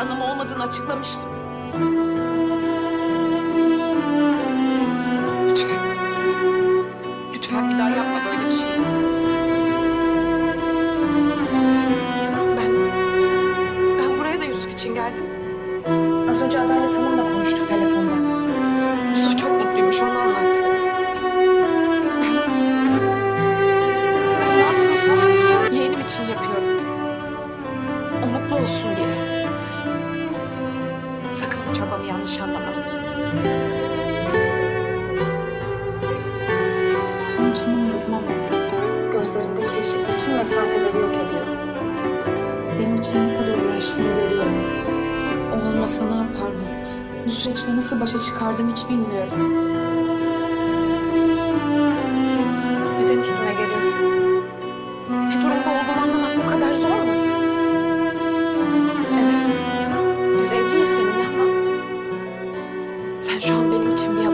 planım olmadığını açıklamıştım. Lütfen. Lütfen bir daha yapma böyle bir şey. Ben buraya da Yusuf için geldim. Az önce Adalet Hanım'la konuştuk telefonda. Yusuf çok mutluymuş, onu anlatsın. Ben ne yapıyorsam yeğenim için yapıyorum. O mutlu olsun diye. Sakın bu çabamı yanlış anlama. Unutamıyorum ama gözlerindeki ışık bütün mesafeleri yok ediyor. Benim için ne kadar uğraştığını görüyorum. O olmasa ne yapardım? Bu süreçle nasıl başa çıkardım hiç bilmiyorum. Neden üstüme geliyorsun? Ne durumda olduğumu anlamak bu kadar zor mu? Evet, biz evliyiz seninle ama sen şu an benim için bir